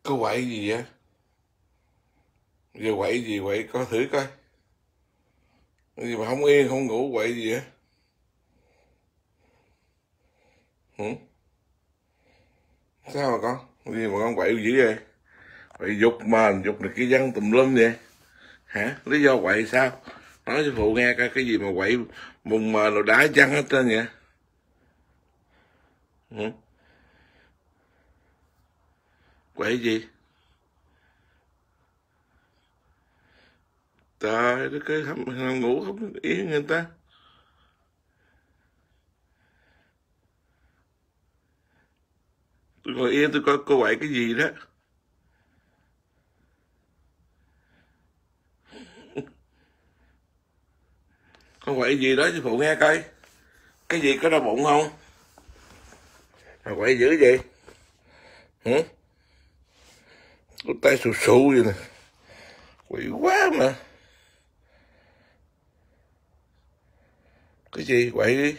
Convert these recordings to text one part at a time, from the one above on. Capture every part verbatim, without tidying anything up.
Có quậy gì vậy? Giờ quậy gì quậy coi thử coi. Cái gì mà không yên không ngủ quậy gì vậy? Hử? Sao mà con? Cái gì mà con quậy dữ vậy? Quậy dục mà dục được cái dân tùm lum vậy? Hả? Lý do quậy sao? Nói cho phụ nghe coi cái gì mà quậy mùng mờ rồi đá chăng hết trơn vậy? Hử? Quậy gì? Trời đất ơi, không, không ngủ không yên người ta. Tôi ngồi yên tôi coi cô quậy cái gì đó. Con quậy gì đó cho phụ nghe coi. Cái gì có đau bụng không? Mà quậy dữ vậy? Hử? Có tay sù sụ vậy nè. Quậy quá mà. Cái gì quậy đi?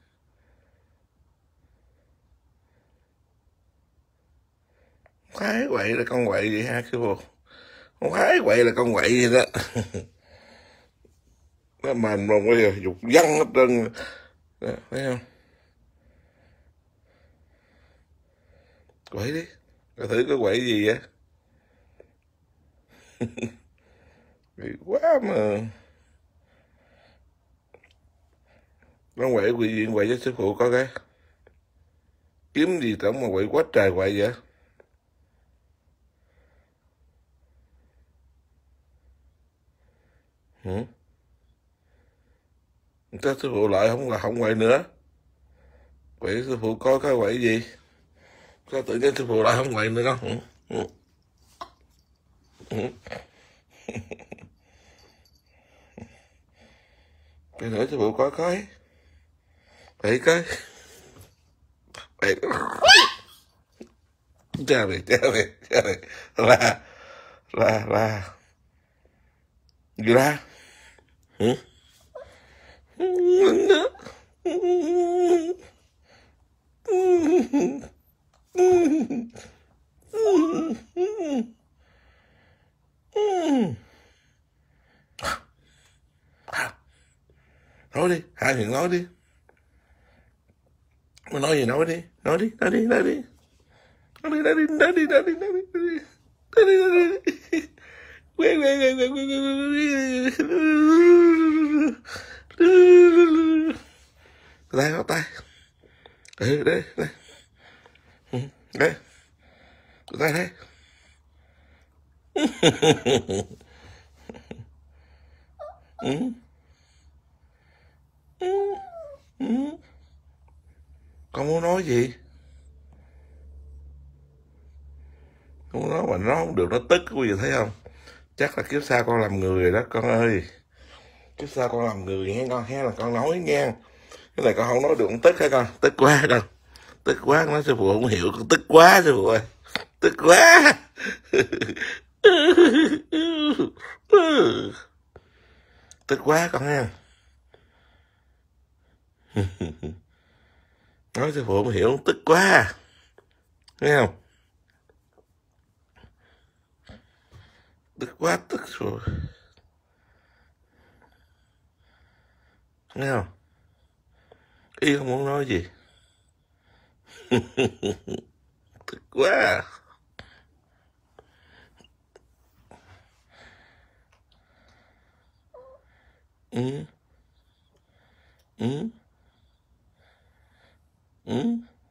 Khoái quậy là con quậy vậy ha sư phụ? Không khoái quậy là con quậy vậy đó. Nó mềm rồi bây giờ dục văng hết trơn. Đó, thấy không? Quậy đi. Coi thử có quậy gì vậy? Quậy quá mà. Nó quậy quậy gì quậy cho sư phụ coi cái. Kiếm gì tổng mà quậy quá trời quậy vậy? Hử? Chắc sư phụ lại không là không quậy nữa. Quậy sư phụ coi cái quậy gì? Sao tự nhiên sư phụ lại không quậy nữa đó? Hử? Hử? Hử? Cái nữa sư phụ coi coi. Quậy coi. Quậy. Cha mày, cha mày, cha mày. Là, là, là. Gì ra? Hử? Nói đi, hai miệng nói đi. Mà nói gì nói đi, nói đi, nói đi, nói đi. Nói đi, nói đi, nói đi, nói đi, nói đi, nói đi. Nói đi, nói đi. Quê, quê, quê, quê, quê, quê, quê. Tay, có tay. Ừ, đây, đây. Đây. Tay đây. Ừ. Ừ. Ừ. Con muốn nói gì? Con muốn nói mà nó không được, nó tức quý vị thấy không? Chắc là kiếp sau con làm người rồi đó con ơi. Kiếp sau con làm người nghe con, nghe là con nói nha. Cái này con không nói được, con tức hả con? Tức quá đâu. Tức quá, nói sư phụ không hiểu, con tức quá sư phụ ơi. Tức quá. Tức quá con nha. Nói sư phụ không hiểu, tức quá. Nghe không? Tức quá, tức rồi. Nghe không? Ý không muốn nói gì. Tức quá. Ừ. Ừ. Ừ.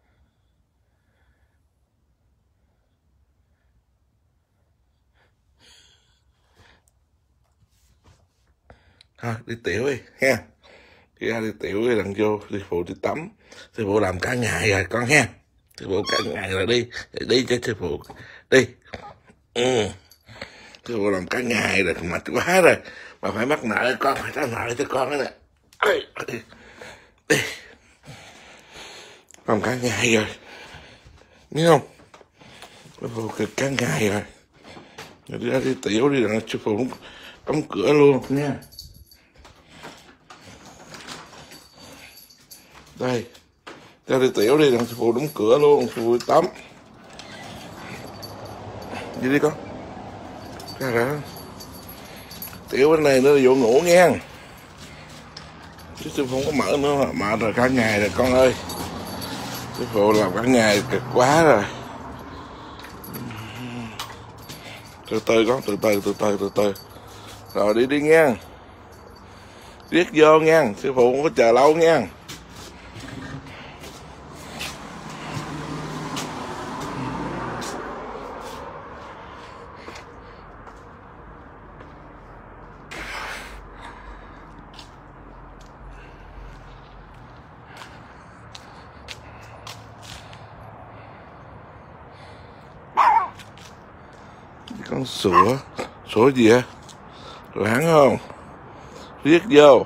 Thôi đi tiểu đi ha. Đi ra đi tiểu đi, lần vô sư phụ đi tắm. Sư phụ làm cả ngày rồi con ha. Sư phụ cả ngày rồi, đi đi cho sư phụ đi. Ừ. Sư phụ làm cả ngày rồi, mệt quá rồi, mà phải mắc nợ con, phải trả nợ cho con đó nè. Đi, đi. Làm cả ngày rồi, nghe không? Sư phụ cực cả ngày rồi. Rồi đi ra đi tiểu đi, rồi sư phụ đóng cửa luôn nha. Đây, ra đi tiểu đi, rồi sư phụ đóng cửa luôn, sư phụ đi tắm. Đi đi con. Ra ra. Tiểu bên này nữa là vụ ngủ nghe. Chứ sư phụ không có mở nữa mà mệt rồi, cả ngày rồi con ơi. Sư phụ làm cả ngày cực quá rồi. Từ từ con, từ từ, từ từ, từ từ. Rồi đi đi nghe. Riết vô nghe, sư phụ không có chờ lâu nghe. Con sủa, sủa gì hả? Láng không? Riết vô.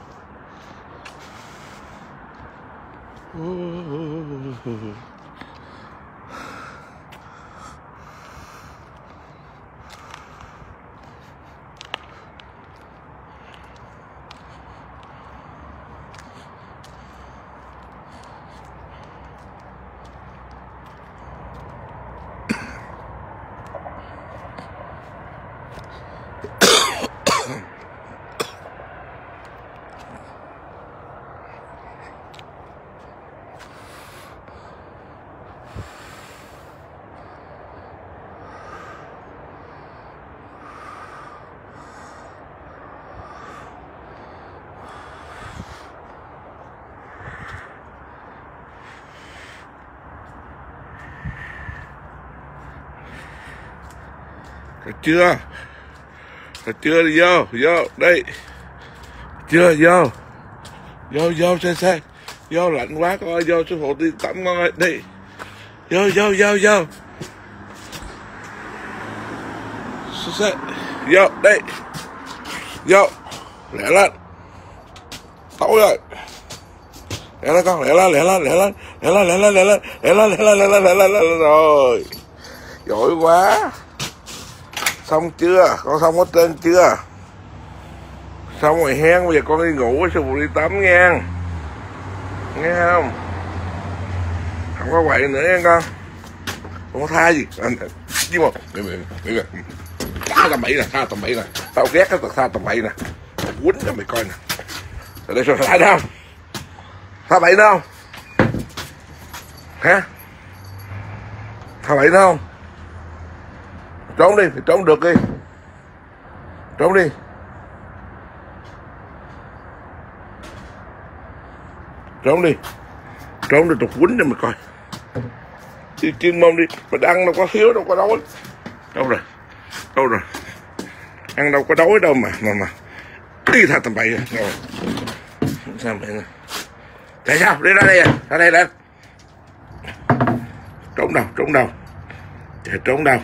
Rồi chưa? Rồi chưa? Đi vô, vô, đây. Chưa, vô. Vô, vô, xe, xe. Vô, lạnh quá con ơi, vô, sư phụ đi tắm con ơi, đi. Vô, vô, vô, vô. Xe, xe. Vô, đây. Vô. Lẹ lên. Tối rồi. Lẹ lên con, lẹ lên, lẹ lên, lẹ lên. Lẹ lên, lẹ lên, lẹ lên. Lẹ lên, lẹ lên, lẹ lên, lẹ lên, lẹ lên, rồi. Giỏi quá. Xong chưa? Con xong hết trơn chưa? Xong rồi hen, bây giờ con đi ngủ, sư phụ đi tắm nghe. Nghe không? Không có quậy nữa nha con. Không có tha gì. Chứ mà, tha tầm bậy nè, tha tầm bậy nè. Tao ghét cái tao tha tầm bậy nè. Quýnh cho mày coi nè. Rồi đây rồi lại đâu? Tha bậy đâu? Hả? Tha bậy đâu? Trốn đi, thì trốn được đi. Trốn đi. Trốn đi. Trốn đi, tụi quýnh cho mày coi. Đi chuyên môn đi. Mà ăn đâu có thiếu, đâu có đói. Đâu rồi? Đâu rồi? Ăn đâu có đói đâu mà. Mà mà. Đi thật tầm bậy rồi. Rồi. Sao vậy nè? Tại sao? Đi ra đây à? Ra đây lên. Trốn đâu? Trốn đâu? Chạy trốn đâu?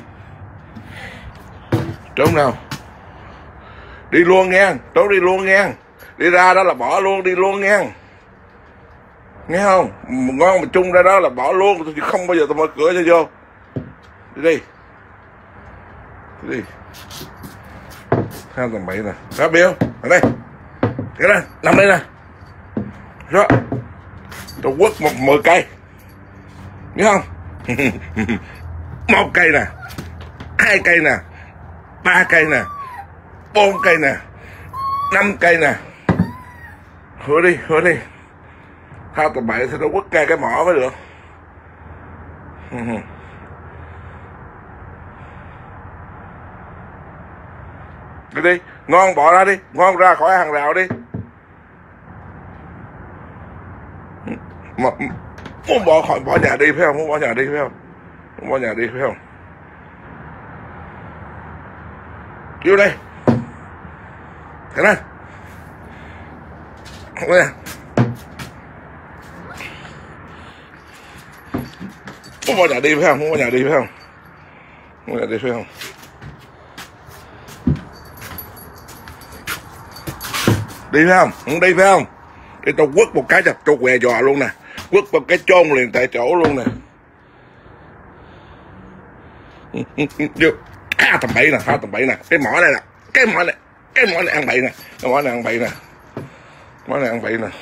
Trốn đâu? Đi luôn nghe. Trốn đi luôn nghe. Đi ra đó là bỏ luôn, đi luôn nghe. Nghe không? Ngon mà chung ra đó là bỏ luôn. Tôi không bao giờ tôi mở cửa cho vô. Đi đi. Đi đi. Sao tầm bậy nè. Đó Bill. Ở đây. Cái đây. Nằm đây nè. Đó. Tôi quất một mười cây. Nghe không? Một cây nè. Hai cây nè. Ba cây nè. Bốn cây nè. Năm cây nè. Hứa đi, hứa đi. Tao tầm bậy thì nó quất cây cái mỏ mới được. Đi đi, ngon bỏ ra đi, ngon ra khỏi hàng rào đi. Mà, muốn bỏ khỏi bỏ nhà đi phải không? Muốn bỏ nhà đi phải không? Muốn bỏ nhà đi phải không? Vô đây. Thế này. Đây nè. Muốn bỏ nhà đi phải không? Muốn bỏ nhà đi phải không? Muốn bỏ nhà đi phải không? Đi phải không? Không đi phải không? Để tao quất một cái cho tao què giò luôn nè. Quất một cái chôn liền tại chỗ luôn nè. Vô. À tầm bậy nè, à, tầm bậy nè. Cái mỏ này nè. Cái mỏ này. Cái mỏ này ăn bậy nè. Cái mỏ này ăn bậy nè. Mỏ này ăn bậy nè.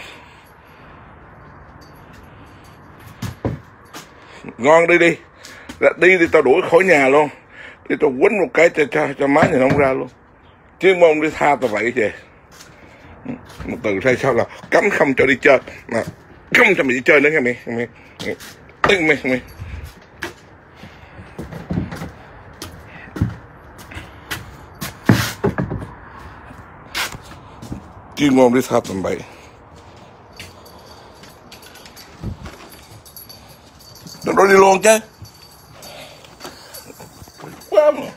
Ngon đi đi. Đi đi tao đuổi khỏi nhà luôn. Chứ tôi quýnh một cái cho cho, cho má nhìn không ra luôn. Chuyên môn đi tha tao vậy về. Một từ thay sao là cấm không cho đi chơi, mà không cho mày đi chơi nữa nghe mày. Mày mày mày, mày. Chuyên môn đi tha tầm bậy. Nó đi luôn chứ. Quá mà.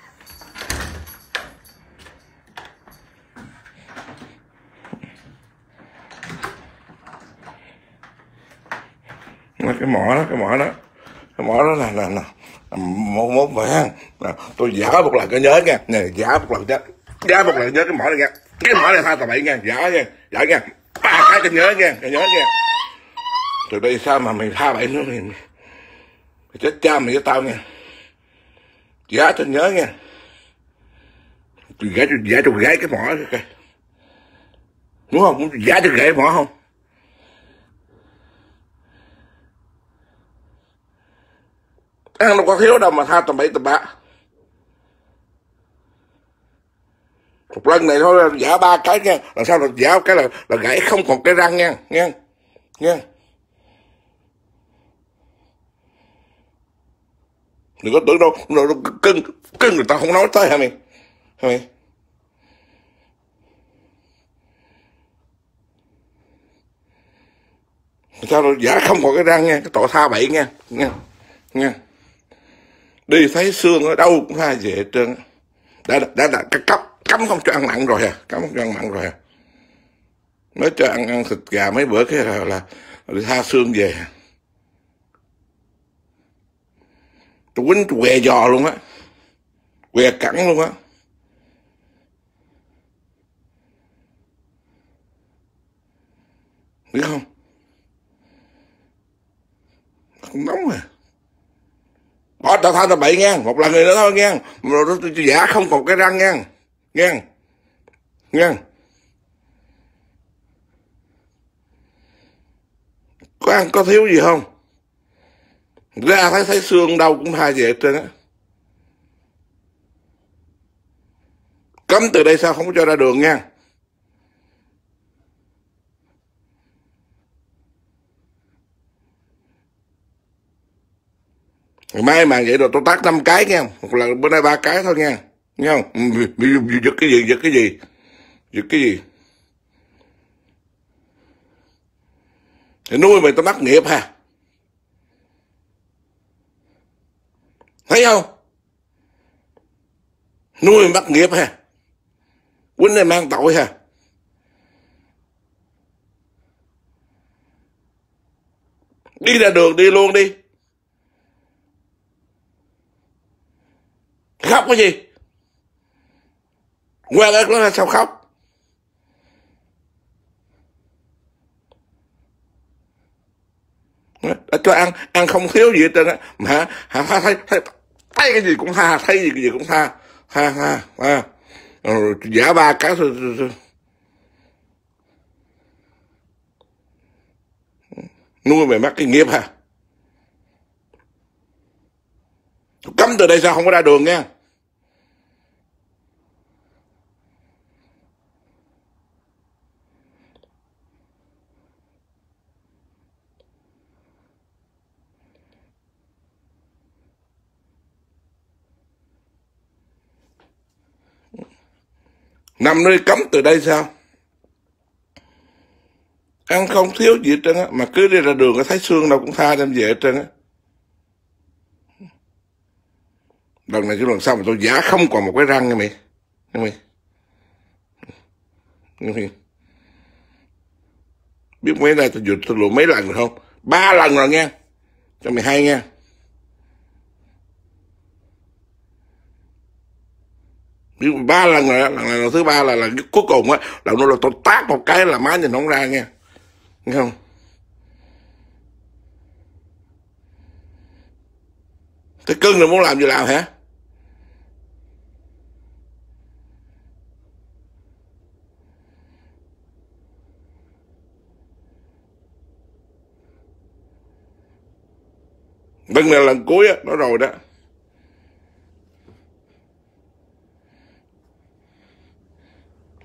Cái mỏ đó, cái mỏ đó, cái mỏ đó là là, là, là một một vậy ha. Tôi giả một lần cái nhớ nha, nè giả một lần chứ, giả một lần nhớ cái mỏ này nha, cái mỏ này tha tầm bậy nha, giả nha, giả nha, ba cái cái nhớ nha, cái nhớ nha. Từ đây sao mà mày tha bậy nữa mày, mày chết cha mày với tao nha, giả cho nhớ nha. Tôi giả tôi giả tôi gãy cái mỏ kìa, đúng không? Giả tôi gãy mỏ không? Ăn đâu có thiếu đâu mà tha tầm bậy tầm bạ. Một lần này thôi là giả ba cái nha, làm sao là giả cái là là gãy không còn cái răng nha, nha, nha. Đừng có tưởng đâu, đâu, đâu cưng cưng người ta không nói tới hả mày, hả mày? Sao rồi giả không còn cái răng nha, cái tội tha bậy nha, nha, nha. Đi thấy xương ở đâu cũng tha về hết trơn. Đã đã đã, đã cấm cấm không cho ăn mặn rồi à, cấm không cho ăn mặn rồi à. Mới cho ăn ăn thịt gà mấy bữa cái là là, là tha xương về. Tôi quýnh tôi què giò luôn á, què cẳng luôn á. Biết không? Không nóng à. Bỏ tao tha tao bậy nha, một lần nữa thôi nha. Rồi tôi giả không còn cái răng nha, nha, nha. Có ăn có thiếu gì không? Ra thấy thấy xương đâu cũng tha về hết trơn á. Cấm từ đây sao không có cho ra đường nha. Ngày mai mà vậy rồi tôi tát năm cái nha, một lần bữa nay ba cái thôi nha, nghe không? Giật cái gì, giật cái gì, giật cái gì? Thì nuôi mày tao mắc nghiệp hả? Thấy không? Nuôi mày mắc nghiệp hả? Quýnh này mang tội hả? Đi ra đường đi luôn đi. Khóc cái gì? Qua ớt nó là sao khóc? Đã cho ăn, ăn không thiếu gì hết trơn á. Mà hả, hả thấy, thấy, thấy cái gì cũng tha, thấy gì cái gì cũng tha. Tha, tha, tha. Rồi giả ba cái thôi. Nuôi mày mắc cái nghiệp hả? Cấm từ đây sao không có ra đường nha. Nằm nơi cấm từ đây sao? Ăn không thiếu gì hết trơn á, mà cứ đi ra đường có thấy xương đâu cũng tha đem về hết trơn á. Lần này chứ lần sau mà tôi giả không còn một cái răng nha mày. Nha mày. Nha mày. Biết mấy nay tôi dụt tôi lùa mấy lần rồi không? Ba lần rồi nha. Cho mày hay nha. Biết ba lần rồi đó, lần này lần thứ ba là là cuối cùng á, lần đó là tôi tát một cái là má nhìn không ra nha. Nghe không? Thế cưng rồi muốn làm gì làm hả? Lần này là lần cuối á, nói rồi đó.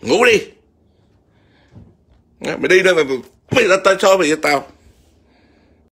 Ngủ đi. Mày đi đâu mà mày đã tao cho mày với tao.